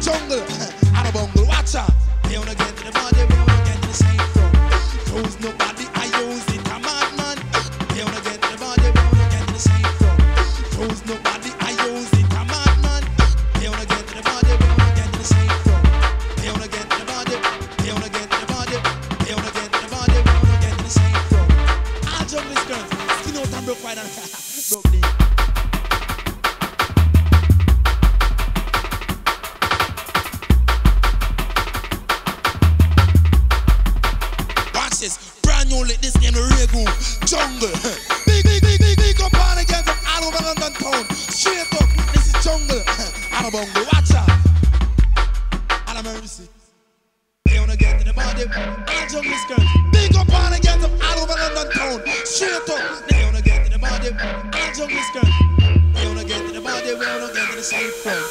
jungle, and a bungle. Watch out. They wanna get to the body, we wanna get to the same from. Cause nobody I use it, a madman. They wanna get to the body, we wanna get to the same from. Cause nobody I use it, a madman. They wanna get to the body, we wanna get to the same from. They wanna get to the body, they wanna get to the body, they wanna get to the body, we wanna get to the same from. All jungle girls, skin out and broke wide and broke deep. Brand new lit, this game the Regu jungle. Big up on against them all over London town. Straight up, this is jungle. And a bungle, watch out. And a mercy. They wanna get to the body, all jungle girls. Big up on against them all over London town. Straight up, they wanna get to the body, all jungle girls. They wanna get to the body, we wanna get to the same front.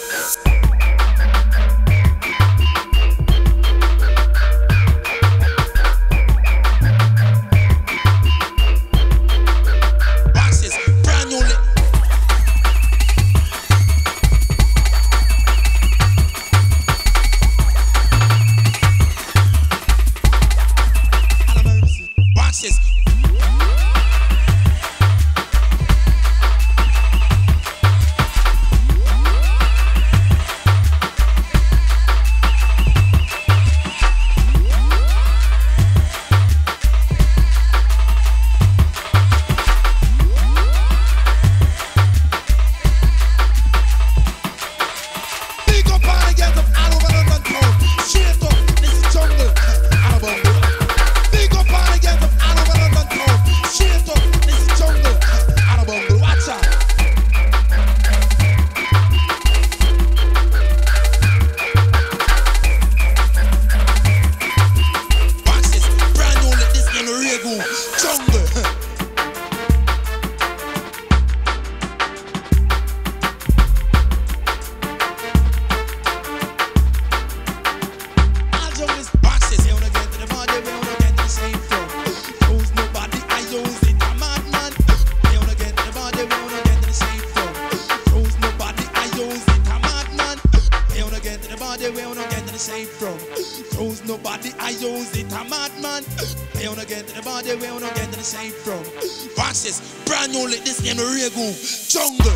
Brand new lit, this game the Regu jungle.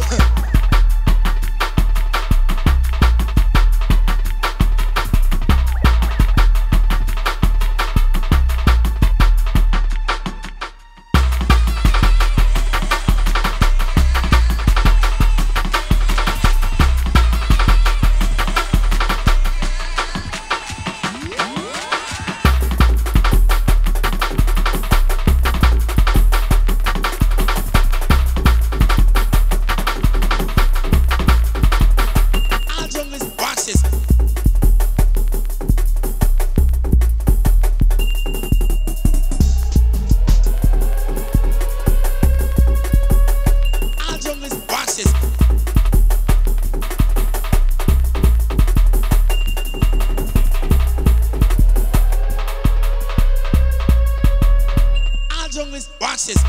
Watch this.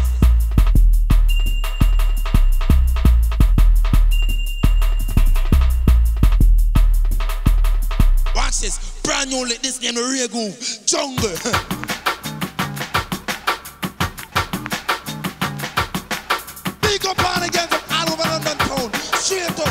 Watch this. Brand new lit, this game the Regu jungle. Big up on against them all over London town. Straight up.